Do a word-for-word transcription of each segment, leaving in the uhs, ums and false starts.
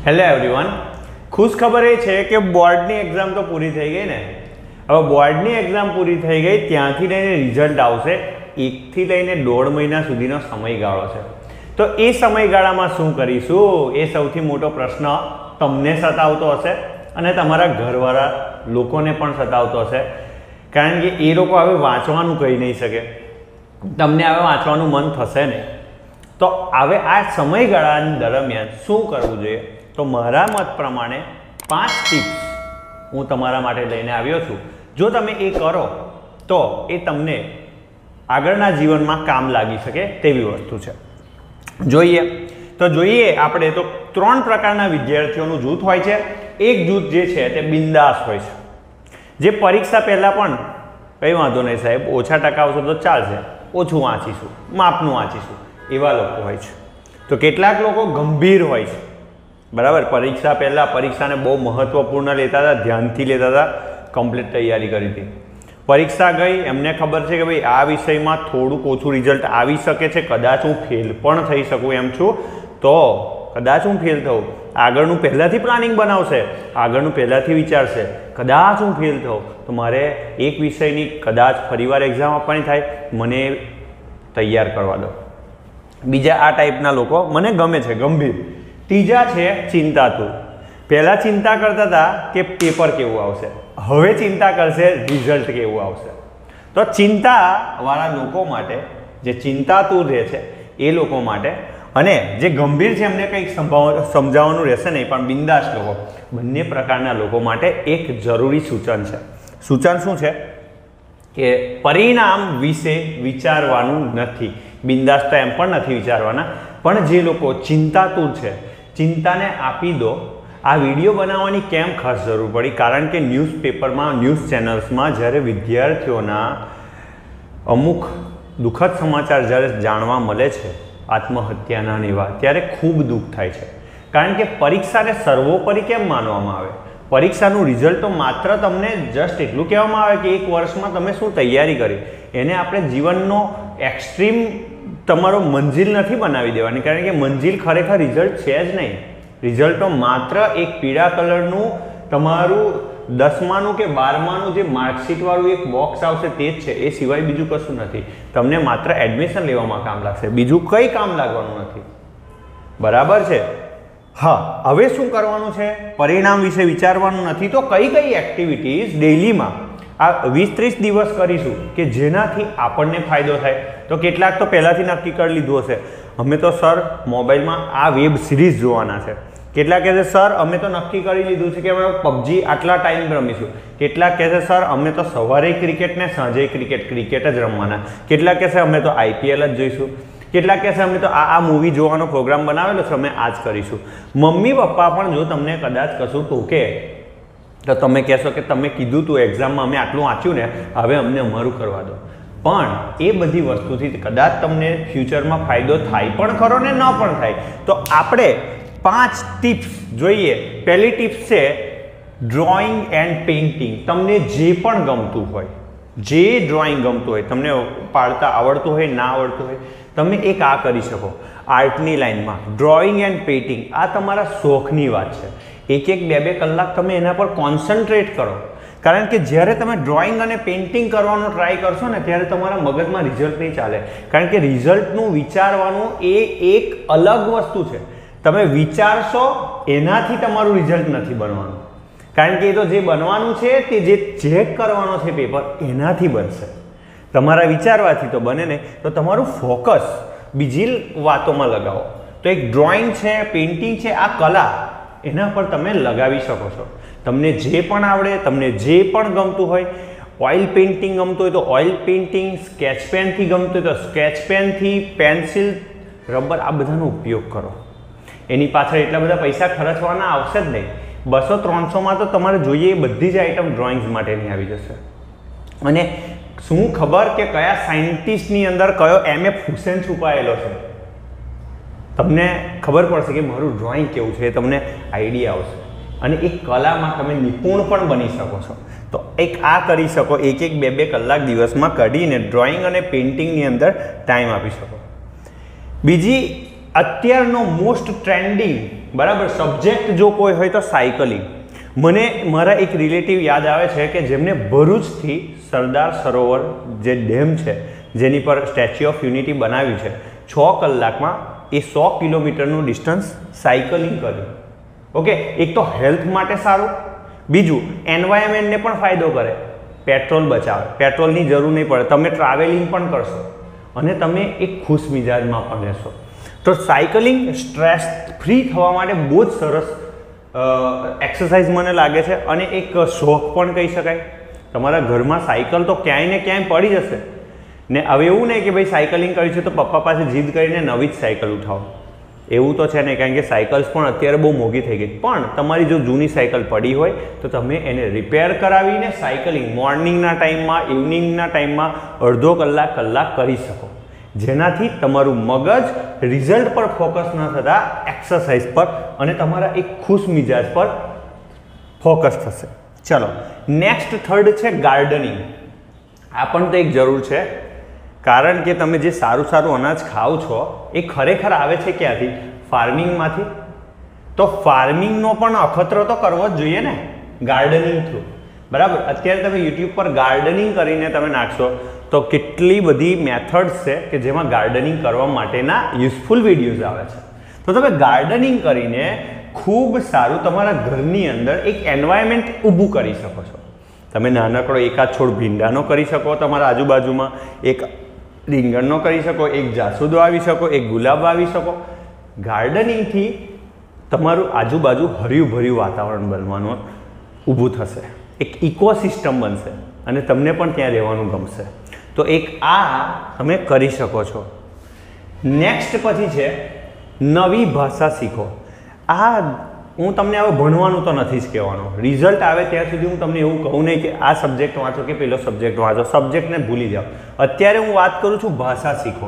Hello everyone, ખુશ ખબર એ છે કે બોર્ડની એક્ઝામ તો પૂરી થઈ ગઈ ને. હવે બોર્ડની એક્ઝામ પૂરી થઈ ગઈ, ત્યાંથી લઈને રિઝલ્ટ આવશે. એકથી લઈને દોઢ મહિના સુધીનો સમયગાળો છે. તો એ સમયગાળામાં શું કરીશું, એ સૌથી મોટો પ્રશ્ન તમને સતાવતો હશે અને તમારા ઘરવાળા લોકોને પણ સતાવતો હશે. કારણ કે એ લોકો હવે વાંચવાનું કહી નહીં શકે, તમને હવે વાંચવાનું મન થશે નહીં. તો હવે આ સમયગાળાની દરમિયાન શું કરવું જોઈએ, તો મારા મત પ્રમાણે પાંચ ટિપ્સ હું તમારા માટે લઈને આવ્યો છું. જો તમે એ કરો તો એ તમને આગળના જીવનમાં કામ લાગી શકે તેવી વસ્તુ છે. જોઈએ તો જોઈએ આપણે તો ત્રણ પ્રકારના વિદ્યાર્થીઓનું જૂથ હોય છે. એક જૂથ જે છે તે બિંદાસ હોય છે, જે પરીક્ષા પહેલાં પણ કંઈ વાંધો નહીં સાહેબ, ઓછા ટકા આવશે તો ચાલશે, ઓછું વાંચીશું, માપનું વાંચીશું, એવા લોકો હોય છે. તો કેટલાક લોકો ગંભીર હોય છે, બરાબર. પરીક્ષા પહેલાં પરીક્ષાને બહુ મહત્ત્વપૂર્ણ લેતા હતા, ધ્યાનથી લેતા હતા, કમ્પ્લીટ તૈયારી કરી હતી. પરીક્ષા ગઈ, એમને ખબર છે કે ભાઈ આ વિષયમાં થોડુંક ઓછું રિઝલ્ટ આવી શકે છે, કદાચ હું ફેલ પણ થઈ શકું એમ છું, તો કદાચ હું ફેલ થઉં, આગળનું પહેલાંથી પ્લાનિંગ બનાવશે, આગળનું પહેલાંથી વિચારશે, કદાચ હું ફેલ થઉં તો મારે એક વિષયની કદાચ ફરીવાર એક્ઝામ આપવાની થાય, મને તૈયાર કરવા દો. બીજા આ ટાઈપના લોકો મને ગમે છે, ગંભીર. ત્રીજા છે ચિંતાતુર. પહેલાં ચિંતા કરતા હતા કે પેપર કેવું આવશે, હવે ચિંતા કરશે રિઝલ્ટ કેવું આવશે. તો ચિંતાવાળા લોકો માટે, જે ચિંતાતુર રહે છે એ લોકો માટે, અને જે ગંભીર છે એમને કંઈક સંભાવ સમજાવવાનું રહેશે નહીં, પણ બિંદાસ લોકો, બંને પ્રકારના લોકો માટે એક જરૂરી સૂચન છે. સૂચન શું છે કે પરિણામ વિશે વિચારવાનું નથી. બિંદાસ તો એમ પણ નથી વિચારવાના, પણ જે લોકો ચિંતાતુર છે, ચિંતાને આપી દો. આ વિડીયો બનાવવાની કેમ ખાસ જરૂર પડી, કારણ કે ન્યૂઝપેપરમાં, ન્યૂઝ ચેનલ્સમાં જ્યારે વિદ્યાર્થીઓના અમુક દુઃખદ સમાચાર જ્યારે જાણવા મળે છે, આત્મહત્યાના એવા, ત્યારે ખૂબ દુઃખ થાય છે. કારણ કે પરીક્ષાને સર્વોપરી કેમ માનવામાં આવે? પરીક્ષાનું રિઝલ્ટ તો માત્ર તમને જસ્ટ એટલું કહેવામાં આવે કે એક વર્ષમાં તમે શું તૈયારી કરી, એને આપણે જીવનનો એક્સ્ટ્રીમ તમારો મંજિલ નથી બનાવી દેવાની. કારણ કે મંજિલ ખરેખર રિઝલ્ટ છે જ નહીં. રિઝલ્ટ તો માત્ર એક પીળા કલરનું તમારું દસમાનું કે બારમાનું જે માર્કશીટવાળું એક બોક્સ આવશે તે જ છે, એ સિવાય બીજું કશું નથી. તમને માત્ર એડમિશન લેવામાં કામ લાગશે, બીજું કંઈ કામ લાગવાનું નથી, બરાબર છે? હા, હવે શું કરવાનું છે? પરિણામ વિશે વિચારવાનું નથી. તો કઈ કઈ એક્ટિવિટીઝ ડેઈલીમાં આ વીસ ત્રીસ દિવસ કરીશું કે જેનાથી આપણને ફાયદો થાય? તો કેટલાક તો પહેલાંથી નક્કી કરી લીધું હશે, અમે તો સર મોબાઈલમાં આ વેબ સિરીઝ જોવાના છે. કેટલાક કહે છે સર અમે તો નક્કી કરી લીધું છે કે અમે પબજી આટલા ટાઈમ રમીશું. કેટલાક કહે છે સર અમે તો સવારે ક્રિકેટ ને સાંજે ક્રિકેટ ક્રિકેટ જ રમવાના. કેટલાક કહે છે અમે તો આઈપીએલ જ જોઈશું. કેટલાક કહે છે અમે તો આ આ મૂવી જોવાનો પ્રોગ્રામ બનાવેલો છે, અમે આ જ કરીશું. મમ્મી પપ્પા પણ જો તમને કદાચ કશું ટોકે તો તમે કહેશો કે તમે કીધું તું એક્ઝામમાં અમે આટલું વાંચ્યું ને, હવે અમને અમારું કરવા દો. પણ એ બધી વસ્તુથી કદાચ તમને ફ્યુચરમાં ફાયદો થાય પણ ખરો ને ન પણ થાય. તો આપણે પાંચ ટિપ્સ જોઈએ. પહેલી ટિપ્સ છે ડ્રોઈંગ એન્ડ પેઇન્ટિંગ. તમને જે પણ ગમતું હોય, જે ડ્રોઈંગ ગમતું હોય, તમને પાડતા આવડતું હોય, ના આવડતું હોય, તમે એક આ કરી શકો આર્ટની લાઈનમાં. ડ્રોઈંગ એન્ડ પેઇન્ટિંગ આ તમારા શોખની વાત છે. એક એક બે બે કલાક તમે એના પર કોન્સન્ટ્રેટ કરો. કારણ કે જ્યારે તમે ડ્રોઈંગ અને પેઇન્ટિંગ કરવાનો ટ્રાય કરશો ને, ત્યારે તમારા મગજમાં રિઝલ્ટ નહીં ચાલે. કારણ કે રિઝલ્ટનું વિચારવાનું એ એક અલગ વસ્તુ છે. તમે વિચારશો એનાથી તમારું રિઝલ્ટ નથી બનવાનું. કારણ કે એ તો જે બનવાનું છે તે જે ચેક કરવાનો છે પેપર, એનાથી બનશે. તમારા વિચારવાથી તો બને ને. તો તમારું ફોકસ બીજી વાતોમાં લગાવો. તો એક ડ્રોઈંગ છે, પેઇન્ટિંગ છે, આ કલા, એના પર તમે લગાવી શકો છો. તમને જે પણ આવડે, તમને જે પણ ગમતું હોય, ઓઇલ પેઇન્ટિંગ ગમતું હોય તો ઓઇલ પેઇન્ટિંગ, સ્કેચ પેનથી ગમતું હોય તો સ્કેચ પેનથી, પેન્સિલ, રબર, આ બધાનો ઉપયોગ કરો. એની પાછળ એટલા બધા પૈસા ખર્ચવાના આવશે જ નહીં. બસો ત્રણસોમાં તો તમારે જોઈએ એ બધી જ આઈટમ ડ્રોઈંગ્સ માટેની આવી જશે. અને શું ખબર કે કયા સાયન્ટિસ્ટની અંદર કયો એમ એફ હુસેન છુપાયેલો છે, તમને ખબર પડશે કે મારું ડ્રોઈંગ કેવું છે, એ તમને આઈડિયા આવશે. અને એક કલામાં તમે નિપુણ પણ બની શકો છો. તો એક આ કરી શકો, એક એક બે બે કલાક દિવસમાં કાઢીને ડ્રોઈંગ અને પેઇન્ટિંગની અંદર ટાઈમ આપી શકો. બીજી અત્યારનો મોસ્ટ ટ્રેન્ડિંગ બરાબર. સબ્જેક્ટ જો કોઈ હોય તો સાયકલિંગ. મને મારા એક રિલેટિવ યાદ આવે છે કે જેમને ભરૂચથી સરદાર સરોવર જે ડેમ છે જેની પર સ્ટેચ્યુ ઓફ યુનિટી બનાવ્યું છે, છ કલાકમાં એ સો કિલોમીટરનું ડિસ્ટન્સ સાયકલિંગ કર્યું. ઓકે, એક તો હેલ્થ માટે સારું, બીજું એન્વાયરમેન્ટને પણ ફાયદો કરે, પેટ્રોલ બચાવે, પેટ્રોલની જરૂર નહીં પડે, તમે ટ્રાવેલિંગ પણ કરશો અને તમે એક ખુશ મિજાજમાં પણ રહેશો. તો સાયકલિંગ સ્ટ્રેસ ફ્રી થવા માટે બહુ જ સરસ એક્સરસાઇઝ મને લાગે છે અને એક શોખ પણ કહી શકાય. તમારા ઘરમાં સાયકલ તો ક્યાંય ને ક્યાંય પડી જશે ને. હવે એવું નહીં કે ભાઈ સાયકલિંગ કરી છે તો પપ્પા પાસે જીદ કરીને નવી જ સાયકલ ઉઠાવો, એવું તો છે નહીં, કારણ કે સાયકલ્સ પણ અત્યારે બહુ મોંઘી થઈ ગઈ. પણ તમારી જો જૂની સાયકલ પડી હોય તો તમે એને રિપેર કરાવીને સાયકલિંગ મોર્નિંગના ટાઈમમાં, ઇવનિંગના ટાઈમમાં અડધો કલાક કલાક કરી શકો, જેનાથી તમારું મગજ રિઝલ્ટ પર ફોકસ ન થતાં એક્સરસાઇઝ પર અને તમારા એક ખુશ મિજાજ પર ફોકસ થશે. ચલો, નેક્સ્ટ થર્ડ છે ગાર્ડનિંગ. આ પણ તો એક જરૂર છે, કારણ કે તમે જે સારું સારું અનાજ ખાઓ છો એ ખરેખર આવે છે ક્યાંથી? ફાર્મિંગમાંથી. તો ફાર્મિંગનો પણ અખતરો તો કરવો જ જોઈએ ને ગાર્ડનિંગ થ્રુ. બરાબર. અત્યારે તમે યુટ્યુબ પર ગાર્ડનિંગ કરીને તમે નાખશો તો કેટલી બધી મેથડ્સ છે કે જેમાં ગાર્ડનિંગ કરવા માટેના યુઝફુલ વિડીયોઝ આવે છે. તો તમે ગાર્ડનિંગ કરીને ખૂબ સારું તમારા ઘરની અંદર એક એન્વાયરમેન્ટ ઊભું કરી શકો છો. તમે નાનકડો એકાદ છોડ ભીંડાનો કરી શકો, તમારા આજુબાજુમાં એક રીંગણનો કરી શકો, એક જાસૂદ વાવી શકો, એક ગુલાબ વાવી શકો. ગાર્ડનિંગથી તમારું આજુબાજુ હર્યું ભર્યું વાતાવરણ બનવાનું ઊભું થશે, એક ઇકોસિસ્ટમ બનશે અને તમને પણ ત્યાં રહેવાનું ગમશે. તો એક આ તમે કરી શકો છો. નેક્સ્ટ પછી છે નવી ભાષા શીખો. આ હું તમને હવે ભણવાનું તો નથી જ કહેવાનો, રિઝલ્ટ આવે ત્યાં સુધી હું તમને એવું કહું નહીં કે આ સબ્જેક્ટ વાંચો કે પેલો સબ્જેક્ટ વાંચો, સબ્જેક્ટને ભૂલી જાઓ. અત્યારે હું વાત કરું છું ભાષા શીખો.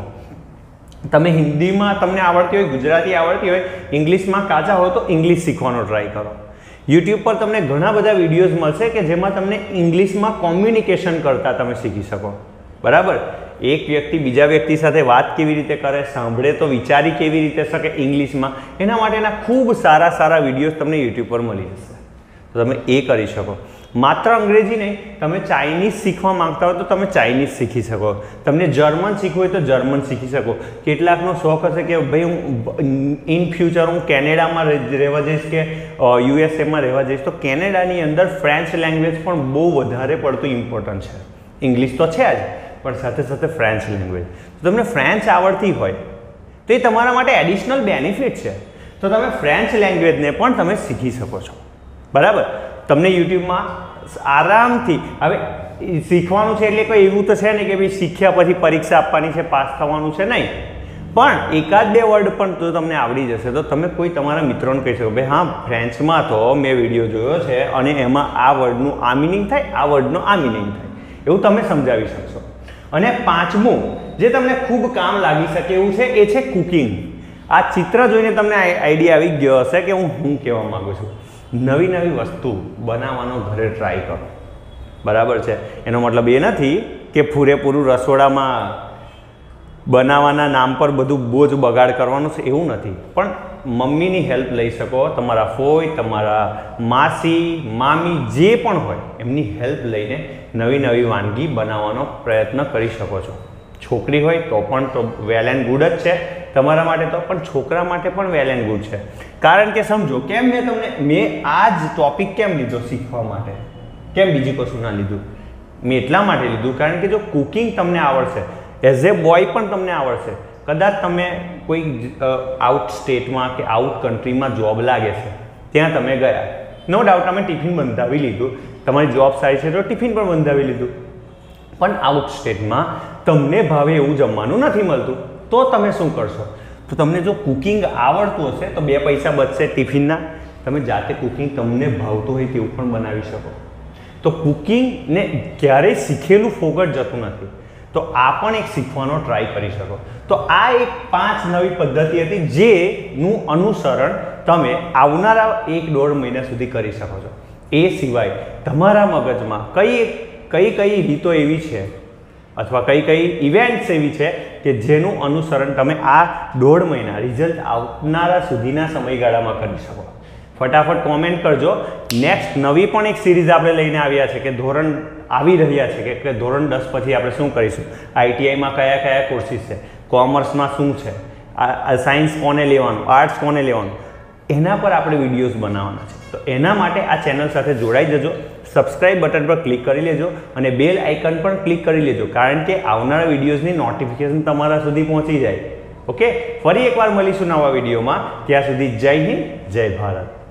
તમે હિન્દીમાં તમને આવડતી હોય, ગુજરાતી આવડતી હોય, ઇંગ્લિશમાં કાચા હો તો ઇંગ્લિશ શીખવાનો ટ્રાય કરો. યુટ્યુબ પર તમને ઘણા બધા વિડીયોઝ મળશે કે જેમાં તમને ઇંગ્લિશમાં કોમ્યુનિકેશન કરતા તમે શીખી શકો. બરાબર. એક વ્યક્તિ બીજા વ્યક્તિ સાથે વાત કેવી રીતે કરે, સાંભળે તો વિચારી કેવી રીતે શકે ઇંગ્લિશમાં, એના માટેના ખૂબ સારા સારા વિડીયોઝ તમને યુટ્યુબ પર મળી જશે. તો તમે એ કરી શકો. માત્ર અંગ્રેજી નહીં, તમે ચાઇનીઝ શીખવા માંગતા હોય તો તમે ચાઇનીઝ શીખી શકો. તમને જર્મન શીખવું હોય તો જર્મન શીખી શકો. કેટલાકનો શોખ હશે કે ભાઈ હું ઇન ફ્યુચર હું કેનેડામાં રહેવા જઈશ કે યુએસએમાં રહેવા જઈશ, તો કેનેડાની અંદર ફ્રેન્ચ લેંગ્વેજ પણ બહુ વધારે પડતું ઇમ્પોર્ટન્ટ છે. ઇંગ્લિશ તો છે જ, પણ સાથે સાથે ફ્રેન્ચ લેંગ્વેજ. તો તમને ફ્રેન્ચ આવડતી હોય તો એ તમારા માટે એડિશનલ બેનિફિટ છે. તો તમે ફ્રેન્ચ લેંગ્વેજને પણ તમે શીખી શકો છો. બરાબર. તમને યુટ્યુબમાં આરામથી હવે શીખવાનું છે એટલે કોઈ એવું તો છે નહીં કે ભાઈ શીખ્યા પછી પરીક્ષા આપવાની છે, પાસ થવાનું છે, નહીં. પણ એકાદ બે વર્ડ પણ તો તમને આવડી જશે તો તમે કોઈ તમારા મિત્રોને કહી શકો ભાઈ હા ફ્રેન્ચમાં તો મેં વિડીયો જોયો છે અને એમાં આ વર્ડનું આ મિનિંગ થાય, આ વર્ડનો આ મિનિંગ થાય, એવું તમે સમજાવી શકશો. અને પાંચમું જે તમને ખૂબ કામ લાગી શકે એવું છે એ છે કુકિંગ. આ ચિત્ર જોઈને તમને આઈડિયા આવી ગયો હશે કે હું શું કહેવા માગું છું. નવી નવી વસ્તુ બનાવવાનો ઘરે ટ્રાય કરો. બરાબર છે. એનો મતલબ એ નથી કે પૂરેપૂરું રસોડામાં બનાવવાના નામ પર બધું બોજ બગાડ કરવાનું છે, એવું નથી. પણ મમ્મીની હેલ્પ લઈ શકો, તમારા ફોઈ, તમારા માસી, મામી જે પણ હોય એમની હેલ્પ લઈને નવી નવી વાનગી બનાવવાનો પ્રયત્ન કરી શકો છો. છોકરી હોય તો પણ તો વેલ એન્ડ ગુડ જ છે તમારા માટે, તો પણ છોકરા માટે પણ વેલ એન્ડ ગુડ છે. કારણ કે સમજો કેમ મેં તમને મેં આ જ ટોપિક કેમ લીધો શીખવા માટે, કેમ બીજી કશું ના લીધું? મેં એટલા માટે લીધું કારણ કે જો કુકિંગ તમને આવડશે, એઝ એ બોય પણ તમને આવડશે, કદાચ તમે કોઈ આઉટ સ્ટેટમાં કે આઉટ કન્ટ્રીમાં જોબ લાગે છે ત્યાં તમે ગયા, નો ડાઉટ તમે ટિફિન બંધાવી લીધું, તમારી જોબ સારી છે તો ટિફિન પણ બંધાવી લીધું, પણ આઉટ સ્ટેટમાં તમને ભાવે એવું જમવાનું નથી મળતું તો તમે શું કરશો? તો તમને જો કુકિંગ આવડતું હશે તો બે પૈસા બચશે ટિફિનના, તમે જાતે કુકિંગ તમને ભાવતું હોય તેવું પણ બનાવી શકો. તો કુકિંગને ક્યારેય શીખેલું ફોગટ જતું નથી, તો આ પણ એક શીખવાનો ટ્રાય કરી શકો. તો આ એક પાંચ નવી પદ્ધતિ હતી જેનું અનુસરણ તમે આવનારા એક દોઢ મહિના સુધી કરી શકો છો. એ સિવાય તમારા મગજમાં કઈ કઈ કઈ રીતો એવી છે અથવા કઈ કઈ ઇવેન્ટ્સ એવી છે કે જેનું અનુસરણ તમે આ દોઢ મહિના રિઝલ્ટ આવનારા સુધીના સમયગાળામાં કરી શકો. ફટાફટ કોમેન્ટ કરજો. નેક્સ્ટ નવી પણ એક સિરીઝ આપણે લઈને આવ્યા છે કે ધોરણ આવી રહ્યા છે કે ધોરણ દસ પછી આપણે શું કરીશું, આઈટીઆઈમાં કયા કયા કોર્સિસ છે, કોમર્સમાં શું છે, સાયન્સ કોને લેવાનું, આર્ટ્સ કોને લેવાનું, એના પર આપણે વિડીયોઝ બનાવવાના છે. તો એના માટે આ ચેનલ સાથે જોડાઈ જજો. સબસ્ક્રાઇબ બટન પર ક્લિક કરી લેજો અને બેલ આઇકન પણ ક્લિક કરી લેજો, કારણ કે આવનારા વિડીયોઝની નોટિફિકેશન તમારા સુધી પહોંચી જાય. ઓકે, ફરી એકવાર મળીશું નવા વિડીયોમાં. ત્યાં સુધી જય હિન્દ, જય ભારત.